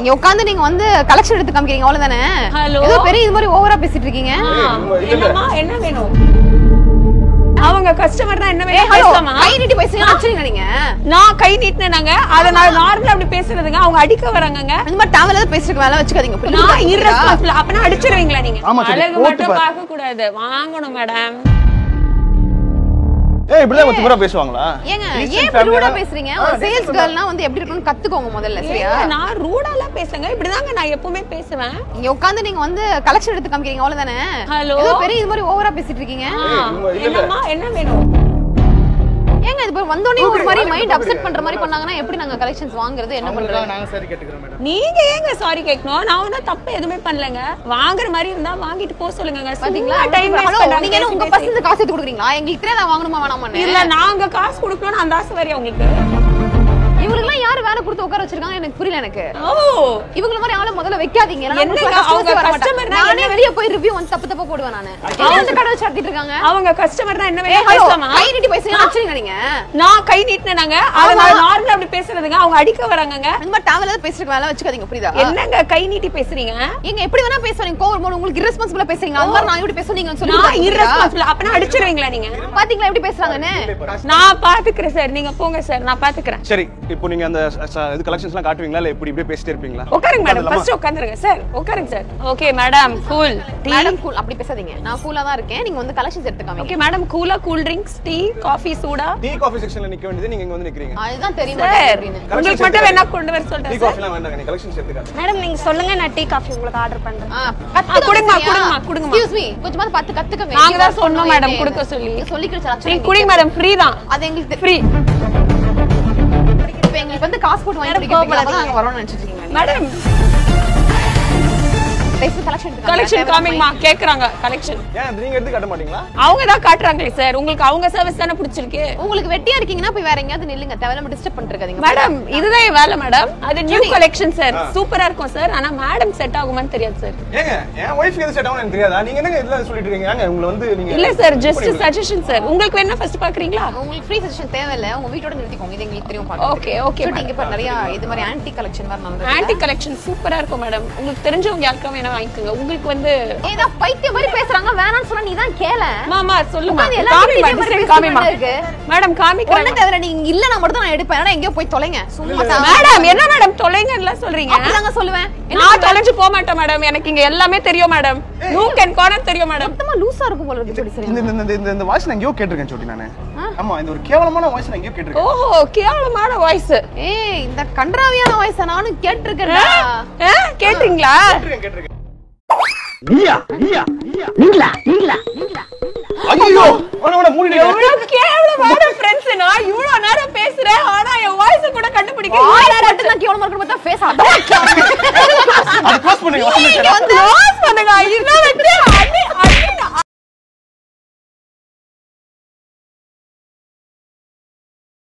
இங்க உட்கார்ந்து நீங்க வந்து கலெக்ஷன் எடுத்து காமிக்கிறீங்க அவ்வளவுதானே? ஏதோ பெரிய இது மாதிரி ஓவரா பேசிட்டு இருக்கீங்க. என்னமா என்ன வேணும்? அவங்க கஸ்டமர் தான் என்ன வேணும் பேசலாமா? கை நீட்டி பேசுறீங்க ஆச்சரியங்க நீங்க. நான் கை நீட்டினேனாங்க அத நான் நார்மலா அப்படி பேசுறதுங்க. அவங்க அடிக்க வராங்கங்க. இந்த மாதிரி டவல்ல பேசிட்டு வேலை வச்சுக்காதீங்க. நான் irresponsible அப்பனா அடிச்சிருவீங்களா நீங்க? அழகு மட்டும் பார்க்க கூடாது. வாங்கணும் மேடம். ஏய் இப்படி தான் முறை பேசுவாங்களா? ஏங்க ஏன் ரூடா பேசுறீங்க? ஒரு சேல்ஸ் கேர்ள்னா வந்து எப்படி இருக்கணும்னு கத்துக்கோங்க முதல்ல சரியா? நான் ரூடால பேசுங்க. இப்படி தாங்க நான் எப்பவுமே பேசுவேன். இங்க உட்கார்ந்து நீங்க வந்து கலெக்ஷன் எடுத்து காமிக்கிறீங்க அவ்வளவுதானே? ஏதோ பெரிய இது மாதிரி ஓவரா பேசிட்டு இருக்கீங்க. என்னமா என்ன வேணும்? ஏங்க இது வந்தோனே ஒரு மாதிரி மைண்ட் அப்செட் பண்ற மாதிரி பண்ணாங்கன்னா எப்படி நாங்க கலெக்ஷன்ஸ் வாங்குறது என்ன பண்றது? நாங்க சாரி கேட்டுக்கிறோம் மேடம். நீங்க ஏங்க சாரி கேட்கணும்? நான் ஒண்ணு தப்பு எதுமே பண்ணலங்க. வாங்குற மாதிரி இருந்தா வாங்கிட்டு போ சொல்லுங்க. பாத்தீங்களா டைம் வேஸ்ட் பண்ணாதீங்க. நீங்க என்ன உங்க பசங்க காசு எடுத்து கொடுக்குறீங்களா? எங்களுக்கு தெரியாத வாங்கணுமா வேணாமான்னு? இல்ல நாங்க காசு கொடுக்கணும் அந்த ஆசை வரையா உங்களுக்கு? இவங்களுக்கு யாரு வேலை கொடுத்து உட்கார வச்சிருக்காங்க எனக்கு புரியல எனக்கு. ஓ இவங்கள மாதிரி ஆள முதல்ல வைக்காதீங்க. என்னங்க அவங்க கஸ்டமர் தான் நானே வெளிய போய் ரிவ்யூ வந்து தப்பு போடுவேன் நானு. அந்த கடை வச்சு நடத்திட்டு இருக்காங்க. அவங்க கஸ்டமர் தான் என்ன வேணும் பேசலாமா? கை நீட்டி பேசுறீங்க ஆச்சரியங்க நீங்க. நான் கை நீட்டினேனாங்க அத நான் நார்மலா அப்படி பேசுறதுங்க. அவங்க அடிக்க வராங்கங்க. இந்த மாதிரி டவல்ல பேசிட்டு வேலை வச்சுக்காதீங்க புரியுதா? என்னங்க கை நீட்டி பேசுறீங்க? நீங்க எப்படி வேணா பேசுறீங்க. கோவம் உங்களுக்கு irresponsible பேசுறீங்க. அந்த மாதிரி நான் எப்படி பேசுறீங்க சொல்லி நான் irresponsible அப்பனா அடிச்சிருவீங்களா நீங்க? பாத்தீங்களா எப்படி பேசுறாங்கன்னு? நான் பாத்துக்கறேன் சார். நீங்க போங்க சார். நான் பாத்துக்கறேன். சரி இப்போ நீங்க அந்த இது கலெக்ஷன்ஸ்லாம் காட்டுவீங்களா இல்ல இப்படி இப்படியே பேசிட்டே இருப்பீங்களா? உட்காருங்க மேடம். ஃபர்ஸ்ட் உட்காருங்க சார். உட்காருங்க sir. Okay madam cool. Madam cool அப்படி பேசாதீங்க. நான் கூலா தான் இருக்கேன். நீங்க வந்து கலெக்ஷன்ஸ் எடுத்து காமிங்க. ஓகே மேடம் கூலா கூல் ட்ரிங்க்ஸ் டீ காபி சூடா. டீ காபி செக்ஷன்ல நிக்க வேண்டியது நீங்க இங்க வந்து நிக்கிறீங்க. அதுதான் தெரியும் சார். உங்களுக்கு மட்டும் வேணா கொண்டு வர சொல்றேன் டீ சார். காபிலாம் வேண்டாம் நீங்க கலெக்ஷன்ஸ் எடுத்துக்க. மேடம் நீங்க சொல்லுங்க நான் டீ காஃபி உங்களுக்கு ஆர்டர் பண்றேன். கொடுங்க. எக்ஸ்கியூஸ் மீ கொஞ்சமா பத்து கத்துக்கங்க. நாங்க தான் சொன்னோம் மேடம் கொடுக்க சொல்லி. சொல்லிக்கிறேன். நீங்க குடிங்க மேடம் ஃப்ரீ தான். அது எங்களுக்கு ஃப்ரீ. இப்போ எங்களுக்கு வந்து காசு போட்டு வாங்கி குடிக்கிறதுக்கு நாங்க வரோம்னு நினைச்சிட்டு இருக்கீங்க மேடம் கலெக்ஷன் காமிங்மா கேக்குறாங்க கலெக்ஷன். ஏன் நீங்க எடுத்து காட்ட மாட்டீங்களா? அவங்க தான் காட்டுறாங்களே சார். உங்களுக்கு அவங்க சர்வீஸ் தான பிடிச்சிருக்கு. உங்களுக்கு வெட்டியா இருக்கீங்கன்னா போய் வேற எங்கயாவது நில்லுங்க. தேவையில்லாம டிஸ்டர்ப் பண்ணிருக்காதீங்க. மேடம் இதுதான் என் வேலை மேடம். அது நியூ கலெக்ஷன் சார். சூப்பரா இருக்கும் சார். ஆனா மேடம் செட் ஆகுமான்னு தெரியாது சார். ஏங்க என் வைஃப்க்கு எது செட் ஆகும்னு எனக்கு தெரியாதா? நீங்க என்னங்க இதெல்லாம் சொல்லிட்டு இருக்கீங்க? ஏங்க உங்களை வந்து நீங்க இல்ல சார் ஜஸ்ட் சஜஷன் சார். உங்களுக்கு வேணா ஃபர்ஸ்ட் பாக்குறீங்களா? உங்களுக்கு ஃப்ரீ சஜஷன் தேவையில்லை. உங்க வீட்டோட நிறுத்திக்கோங்க. இது எங்களுக்கு தெரியும் பாருங்க. Okay okay. இங்க பாரு நிறைய இது மாதிரி ஆன்டி கலெக்ஷன் வர நம்ம ஆன்டி கலெக்ஷன் சூப்பரா இருக்கும் மேடம். உங்களுக்கு தெரிஞ்சவங்க யாருக்கா வேணா வாங்கிக்கோங்க. உங்களுக்கு வந்து ஏதா பைத்தியம் மாதிரி பேசுறாங்க. வேணாம்னு சொன்னா நீ தான் கேள. மாமா சொல்லுங்க. காமிமா மேடம் காமிக்கிறேன். ஒண்ணு தவிர நீங்க இல்லனா மட்டும் நான் எடுப்பேன். ஆனா எங்கயோ போய் தொலைங்க. சும்மா மேடம் என்ன மேடம் தொலைங்கன்னு சொல்றீங்க? அப்படிதாங்க சொல்லுவேன். நான் தொலைஞ்சு போக மாட்டேன் மேடம். எனக்கு இங்க எல்லாமே தெரியும் மேடம். நூக் அண்ட் கார்னர் தெரியும் மேடம். சுத்தமா லூசா இருக்கும் போல இருக்கு. சரி இந்த வாய்ஸ் நான் எங்கயோ கேட்டிருக்கேன் சோட்டி நானு. ஆமா இந்த ஒரு கேவலமான வாய்ஸ் நான் எங்கயோ கேட்டிருக்கேன். ஓஹோ கேவலமான வாய்ஸ். ஏய் இந்த கண்டராவியான வாய்ஸ் நானும் கேட்டிருக்கேன்டா. கேட்டிங்களா? கேட்டிருக்கேன். நீங்களா ஐயோ அவன மூடிடுங்க. எவ்வளவு கேவலமான ஃப்ரெண்ட்ஸ். நான் இவ்வளவு நேரம் பேசுறேன் ஆனா என் வாய்ஸ் கூட கண்டுபிடிக்க மட்டும் தான் கேவலமா இருக்கு. பார்த்தா ஃபேஸ் அது க்ளோஸ் பண்ணுங்க. க்ளோஸ் பண்ணுங்க. இல்ல வெட்டி